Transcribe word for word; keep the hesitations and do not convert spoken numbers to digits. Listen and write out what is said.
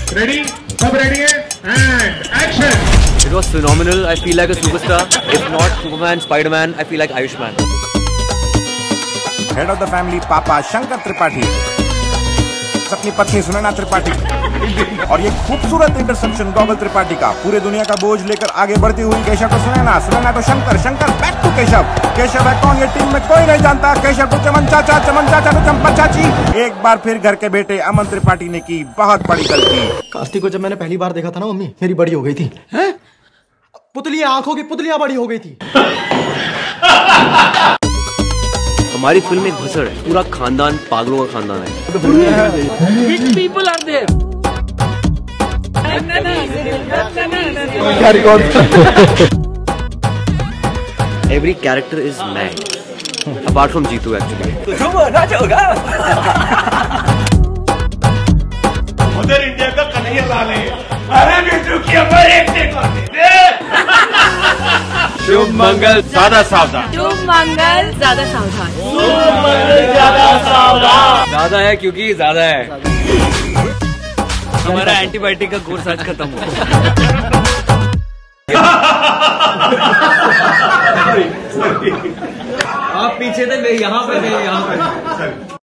Ready, सब ready है and action. It was phenomenal. I feel like a superstar. If not Superman, Spider-Man, I feel like Ayushman. Head of the family पापा शंकर त्रिपाठी, अपनी पत्नी सुनैना त्रिपाठी और ये खूबसूरत इंटरसेप्शन गॉगल त्रिपाठी का पूरे दुनिया का बोझ लेकर आगे बढ़ती हुई केशव तो सुनैना, सुनैना तो शंकर, शंकर बैक टू केशव। केशव है कौन ये टीम में कोई नहीं जानता। केशव तो चमन चाचा, चमन चाचा तो चंपा चाची। एक बार फिर घर के बेटे अमन त्रिपाठी ने की बहुत बड़ी गलती। कार्तिक को जब मैंने पहली बार देखा था ना मम्मी, मेरी बड़ी हो गई थी। हैं? पुतलियां, आंखों की पुतलियां बड़ी हो गई थी। हमारी फिल्म एक भसड़ है, पूरा खानदान पागलों का खानदान है। Which people are there? क्या record? Every character is mad, apart from Jeetu actually. उधर इंडिया का कन्हैया लाल है, अरे बिट्टू की अमर एक देखो दे। शुभ मंगल ज्यादा सावधान। शुभ मंगल ज्यादा सावधान। शुभ मंगल ज्यादा सावधान। ज्यादा है क्योंकि ज्यादा है। हमारा एंटीबायोटिक का कोर्स आज खत्म हो। आप पीछे थे, मैं यहाँ पे थे, यहाँ पे।